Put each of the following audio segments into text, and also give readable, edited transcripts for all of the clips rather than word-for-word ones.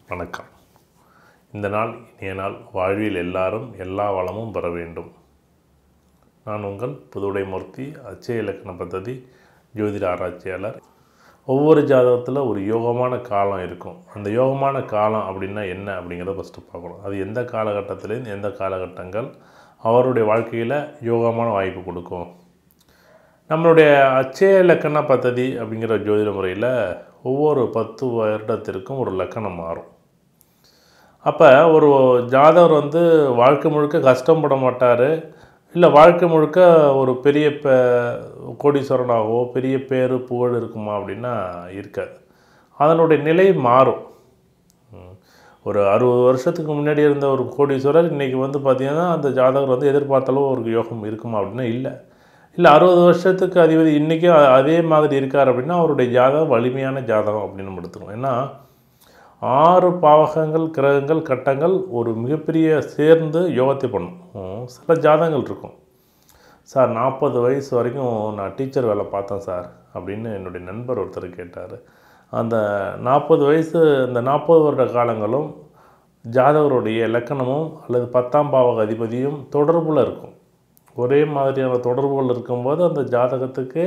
வணக்கம். இந்த நாள் இனிய நாள். வாழ்வில் எல்லாரும் எல்லா வளமும் பெற வேண்டும். நான் உங்கள் புதுவுடை மூர்த்தி, அச்சய இலக்கண பദ്ധதி ஜோதிட ஆராய்ச்சியாளர். ஒவ்வொரு ஜாதகத்தில் ஒரு யோகமான காலம் இருக்கும். அந்த யோகமான காலம் அப்படின்னா என்ன அப்படிங்கிறத ஃபஸ்ட்டு பார்க்கணும். அது எந்த காலகட்டத்திலேருந்து எந்த காலகட்டங்கள் அவருடைய வாழ்க்கையில் யோகமான வாய்ப்பு கொடுக்கும். நம்மளுடைய அச்சய இலக்கண பദ്ധதி அப்படிங்கிற ஜோதிட முறையில் ஒவ்வொரு 10 வருடத்திற்கும் ஒரு லக்கணம் மாறும். அப்போ ஒரு ஜாதகர் வாழ்க்கை முழுக்க கஷ்டப்பட மாட்டார், இல்லை வாழ்க்கை முழுக்க ஒரு பெரிய கோடீஸ்வரனாகவோ பெரிய பேர் புகழ் இருக்குமா அப்படின்னா இருக்காது. அதனுடைய நிலை மாறும். ஒரு 60 வருஷத்துக்கு முன்னாடி இருந்த ஒரு கோடீஸ்வரர் இன்றைக்கி பார்த்திங்கன்னா அந்த ஜாதகர் எதிர்பார்த்தாலும் ஒரு யோகம் இருக்குமா அப்படின்னா இல்லை. 60 வருஷத்துக்கு அதிபதி இன்றைக்கும் அதே மாதிரி இருக்கார் அப்படின்னா அவருடைய ஜாதகம் வலிமையான ஜாதகம் அப்படின்னு நம்ம எடுத்துக்கணும். ஏன்னா 6 பாவகங்கள், கிரகங்கள், கட்டங்கள் ஒரு மிகப்பெரிய சேர்ந்து யோகத்தை பண்ணும். சில ஜாதகங்கள் இருக்கும். சார் 40 வயசு வரைக்கும் நான் டீச்சர் வேலை பார்த்தேன் சார் அப்படின்னு என்னுடைய நண்பர் ஒருத்தர் கேட்டார். அந்த 40 வயசு, அந்த 40 வருட காலங்களும் ஜாதகருடைய இலக்கணமும் அல்லது 10ஆம் பாவக அதிபதியும் தொடர்பில் இருக்கும். ஒரே மாதிரியான தொடர்புகள் இருக்கும்போது அந்த ஜாதகத்துக்கு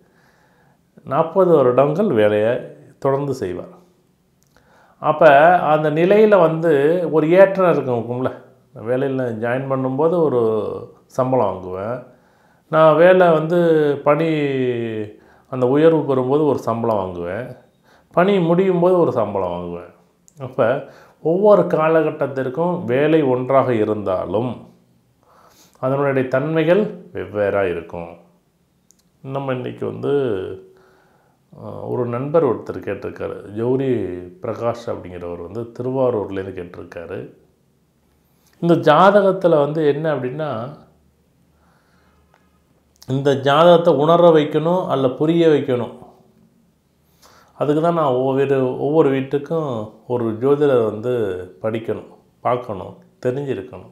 40 வருடங்கள் வேலையை தொடர்ந்து செய்வார். அப்போ அந்த நிலையில் ஒரு ஏற்றம் இருக்கும்ல. வேலையில் ஜாயின் பண்ணும்போது ஒரு சம்பளம் வாங்குவேன், நான் வேலை பணி அந்த உயர்வு பெறும்போது ஒரு சம்பளம் வாங்குவேன், பணி முடியும் போது ஒரு சம்பளம் வாங்குவேன். அப்போ ஒவ்வொரு காலகட்டத்திற்கும் வேலை ஒன்றாக இருந்தாலும் அதனுடைய தன்மைகள் வெவ்வேறாக இருக்கும். நம்ம இன்றைக்கி ஒரு நண்பர் ஒருத்தர் கேட்டிருக்காரு, ஜௌரி பிரகாஷ் அப்படிங்கிறவர் திருவாரூர்லேருந்து கேட்டிருக்காரு. இந்த ஜாதகத்தில் என்ன அப்படின்னா, இந்த ஜாதகத்தை உணர வைக்கணும் அல்ல புரிய வைக்கணும். அதுக்கு தான் நான் ஒவ்வொரு வீட்டுக்கும் ஒரு ஜோதிடர் படிக்கணும், பார்க்கணும், தெரிஞ்சிருக்கணும்.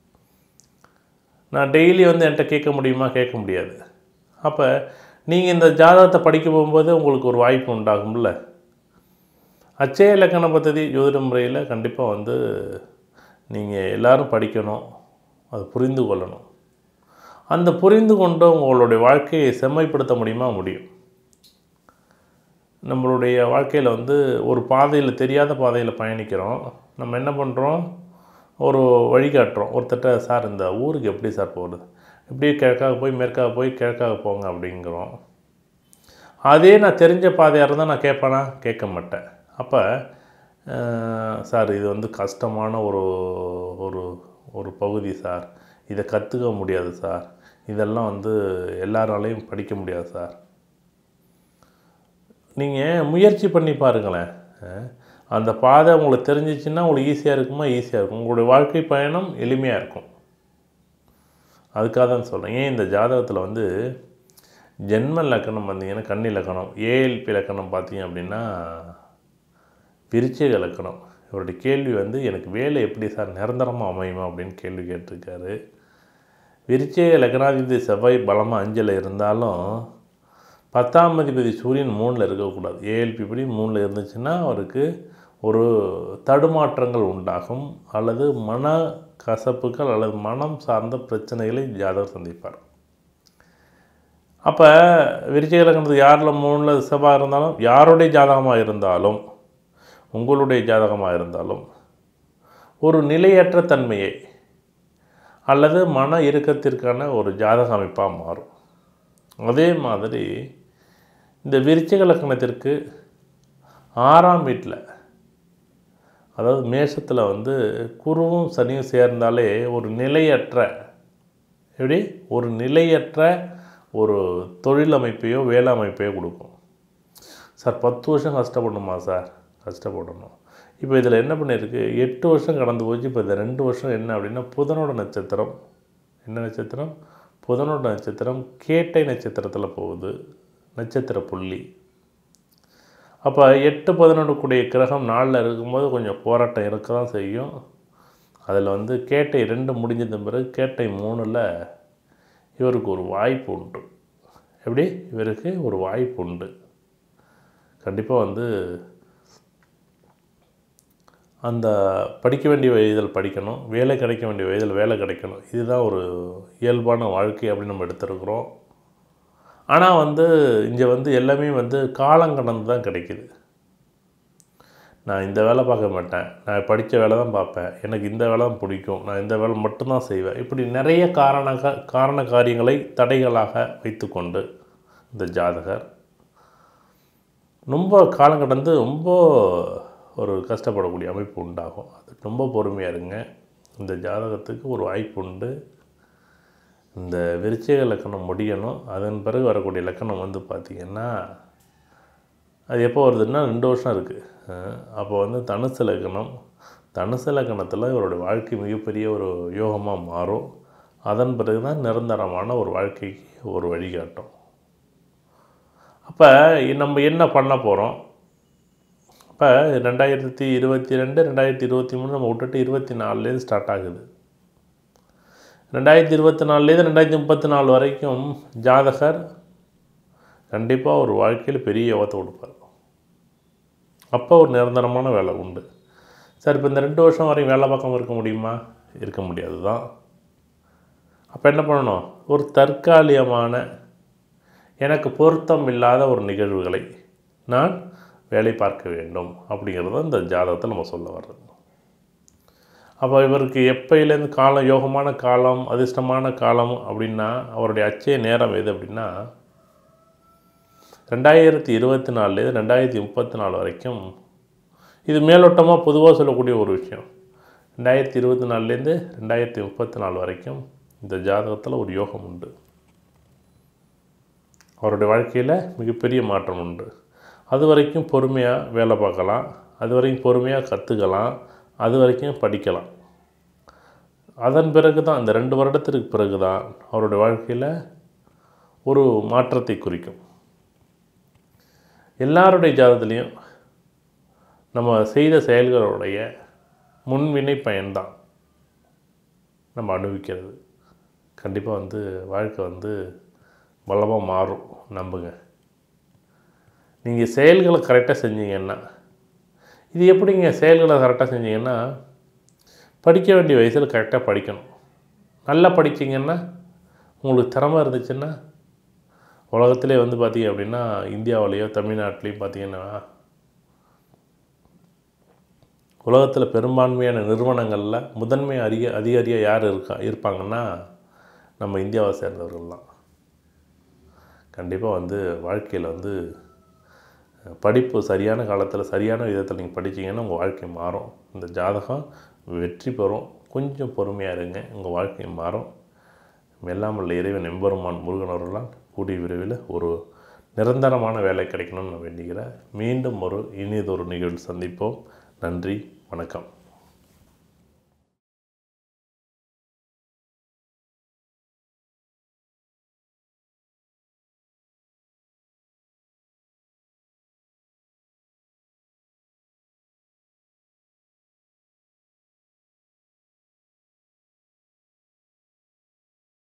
நான் டெய்லி என்கிட்ட கேட்க முடியுமா? கேட்க முடியாது. அப்போ நீங்கள் இந்த ஜாதகத்தை படிக்க போகும்போது உங்களுக்கு ஒரு வாய்ப்பு உண்டாகும்ல. அச்சய இலக்கண பദ്ധதி ஜோதிட முறையில் கண்டிப்பாக நீங்கள் எல்லோரும் படிக்கணும், அதை புரிந்து கொள்ளணும். அந்த புரிந்து கொண்டு உங்களுடைய வாழ்க்கையை செம்மைப்படுத்த முடியுமா? முடியும். நம்மளுடைய வாழ்க்கையில் ஒரு பாதையில், தெரியாத பாதையில் பயணிக்கிறோம். நம்ம என்ன பண்ணுறோம், ஒரு வழிகாட்டுறோம் ஒருத்தட்ட, சார் இந்த ஊருக்கு எப்படி சார் போகிறது, இப்படியே கிழக்காக போய் மேற்காக போய் கிழக்காக போங்க அப்படிங்கிறோம். அதே நான் தெரிஞ்ச பாதையாக இருந்தால் நான் கேட்பேனா? கேட்க மாட்டேன். அப்போ சார் இது கஷ்டமான ஒரு ஒரு ஒரு பகுதி சார், இதை கற்றுக்க முடியாது சார், இதெல்லாம் எல்லாராலையும் படிக்க முடியாது சார். நீங்கள் முயற்சி பண்ணி பாருங்களேன். அந்த பாதை உங்களுக்கு தெரிஞ்சிச்சுன்னா உங்களுக்கு ஈஸியாக இருக்குமா? ஈஸியாக இருக்கும். உங்களுடைய வாழ்க்கை பயணம் எளிமையாக இருக்கும். அதுக்காக தான் சொல்கிறேன். ஏன் இந்த ஜாதகத்தில் ஜென்ம லக்கணம் பார்த்திங்கன்னா கன்னி லக்கணம், ஏஎல்பி லக்கணம் பார்த்திங்க அப்படின்னா விருச்சிக லக்கணம். இவருடைய கேள்வி எனக்கு வேலை எப்படி சார் நிரந்தரமாக அமையுமா அப்படின்னு கேள்வி கேட்டிருக்காரு. விருச்சிக லக்கணாதிபதி செவ்வாய் பலமாக 5ல் இருந்தாலும் 10ஆம் அதிபதி சூரியன் 3ல் இருக்கக்கூடாது. ஏஎல்பி படி 3ல் இருந்துச்சுன்னா அவருக்கு ஒரு தடுமாற்றங்கள் உண்டாகும், அல்லது மன கசப்புகள் அல்லது மனம் சார்ந்த பிரச்சனைகளை ஜாதகர் சந்திப்பார். அப்போ விருச்சிக லக்கணத்துக்கு யாரில் 3ல் செவ்வாய் இருந்தாலும், யாருடைய ஜாதகமாக இருந்தாலும், உங்களுடைய ஜாதகமாக இருந்தாலும் ஒரு நிலையற்ற தன்மையை அல்லது மன இறுக்கத்திற்கான ஒரு ஜாதக அமைப்பாக மாறும். அதே மாதிரி இந்த விருச்சிக லக்கணத்திற்கு 6ஆம் வீட்டில், அதாவது மேஷத்தில் குருவும் சனியும் சேர்ந்தாலே ஒரு நிலையற்ற, எப்படி ஒரு நிலையற்ற ஒரு தொழில் அமைப்பையோ வேலை அமைப்பையோ கொடுக்கும். சார் 10 வருஷம் கஷ்டப்படணுமா? சார் கஷ்டப்படணும். இப்போ இதில் என்ன பண்ணியிருக்கு, 8 வருஷம் கடந்து போச்சு. இப்போ இந்த 2 வருஷம் என்ன அப்படின்னா புதனோட நட்சத்திரம், என்ன நட்சத்திரம்? புதனோட நட்சத்திரம் கேட்டை நட்சத்திரத்தில் போகுது, நட்சத்திர புள்ளி. அப்போ 8, 11 கூடிய கிரகம் 4ல் இருக்கும்போது கொஞ்சம் போராட்டம் இருக்க தான் செய்யும். அதில் கேட்டை 2 முடிஞ்சது பிறகு கேட்டை 3ல் இவருக்கு ஒரு வாய்ப்பு உண்டு. எப்படி இவருக்கு ஒரு வாய்ப்பு உண்டு. கண்டிப்பாக அந்த படிக்க வேண்டிய வயதில் படிக்கணும், வேலை கிடைக்க வேண்டிய வயதில் வேலை கிடைக்கணும். இதுதான் ஒரு இயல்பான வாழ்க்கை அப்படின்னு நம்ம எடுத்துருக்குறோம். ஆனால் இங்கே எல்லாமே காலம் கடந்து தான் கிடைக்கிது. நான் இந்த வேலை பார்க்க மாட்டேன், நான் படித்த வேலை தான் பார்ப்பேன், எனக்கு இந்த வேலை தான் பிடிக்கும், நான் இந்த வேலை மட்டும்தான் செய்வேன், இப்படி நிறைய காரண காரியங்களை தடைகளாக வைத்துக்கொண்டு இந்த ஜாதகர் ரொம்ப காலம் கடந்து ரொம்ப ஒரு கஷ்டப்படக்கூடிய அமைப்பு உண்டாகும். அது ரொம்ப பொறுமையாக இருங்க. இந்த ஜாதகத்துக்கு ஒரு வாய்ப்பு உண்டு. இந்த விருச்சிக லக்கணம் முடியணும். அதன் பிறகு வரக்கூடிய லக்கணம் பார்த்திங்கன்னா அது எப்போ வருதுன்னா 2 வருஷம் இருக்குது. அப்போ தனுசு லக்கணம். தனுசு லக்கணத்தில் இவருடைய வாழ்க்கை மிகப்பெரிய ஒரு யோகமாக மாறும். அதன் பிறகு தான் நிரந்தரமான ஒரு வாழ்க்கைக்கு ஒரு வழிகாட்டும். அப்போ நம்ம என்ன பண்ண போகிறோம்? இப்போ 2022 2023 நம்ம விட்டுட்டு 24லேருந்து ஸ்டார்ட் ஆகுது. 2024லேருந்து 2034 வரைக்கும் ஜாதகர் கண்டிப்பாக ஒரு வாழ்க்கையில் பெரிய யோகத்தை கொடுப்பார். அப்போ ஒரு நிரந்தரமான வேலை உண்டு. சார், இப்போ இந்த 2 வருஷம் வரையும் வேலை பார்க்காம இருக்க முடியுமா? இருக்க முடியாது தான். அப்போ என்ன பண்ணணும்? ஒரு தற்காலிகமான எனக்கு பொருத்தம் இல்லாத ஒரு நிகழ்வுகளை நான் வேலை பார்க்க வேண்டும் அப்படிங்கிறது தான் இந்த ஜாதகத்தில் நம்ம சொல்ல வர்றது. அப்போ இவருக்கு எப்பயிலேருந்து காலம், யோகமான காலம், அதிர்ஷ்டமான காலம் அப்படின்னா அவருடைய அச்சய நேரம் எது அப்படின்னா 2024 2034 வரைக்கும். இது மேலோட்டமாக பொதுவாக சொல்லக்கூடிய ஒரு விஷயம். 2024 2034 வரைக்கும் இந்த ஜாதகத்தில் ஒரு யோகம் உண்டு. அவருடைய வாழ்க்கையில் மிகப்பெரிய மாற்றம் உண்டு. அது வரைக்கும் பொறுமையாக வேலை பார்க்கலாம், அது வரைக்கும் பொறுமையாக கற்றுக்கலாம், அது வரைக்கும் படிக்கலாம். அதன் பிறகு தான், இந்த 2 வருடத்திற்கு பிறகு தான் அவருடைய வாழ்க்கையில் ஒரு மாற்றத்தை குறிக்கும். எல்லாருடைய ஜாதகத்துலேயும் நம்ம செய்த செயல்களுடைய முன்வினை பயன்தான் நம்ம அனுபவிக்கிறது. கண்டிப்பாக வாழ்க்கை பலமாக மாறும், நம்புங்க. நீங்கள் செயல்களை கரெக்டாக செஞ்சீங்கன்னா, இது எப்படிங்க செயல்களை கரெக்டாக செஞ்சீங்கன்னா, படிக்க வேண்டிய வயசில் கரெக்டாக படிக்கணும். நல்லா படிச்சிங்கன்னா, உங்களுக்கு திறமை இருந்துச்சுன்னா, உலகத்திலே பார்த்தீங்க அப்படின்னா இந்தியாவிலேயோ தமிழ்நாட்டிலையும் பார்த்தீங்கன்னா உலகத்தில் பெரும்பான்மையான நிறுவனங்களில் முதன்மை அதிகாரியாக யார் இருப்பாங்கன்னா நம்ம இந்தியாவை சேர்ந்தவர்கள் தான். கண்டிப்பாக வாழ்க்கையில் படிப்பு சரியான காலத்தில் சரியான விதத்தில் நீங்கள் படிச்சிங்கன்னா உங்கள் வாழ்க்கை மாறும். இந்த ஜாதகம் வெற்றி பெறும். கொஞ்சம் பொறுமையாக இருங்க, உங்கள் வாழ்க்கை மாறும். எல்லாம் உள்ள இறைவன் எம்பெருமான் முருகன் அவர்களால் கூடிய விரைவில் ஒரு நிரந்தரமான வேலை கிடைக்கணும்னு நான் வேண்டிக்கிறேன். மீண்டும் ஒரு இனியதொரு நிகழ்வு சந்திப்போம். நன்றி, வணக்கம்.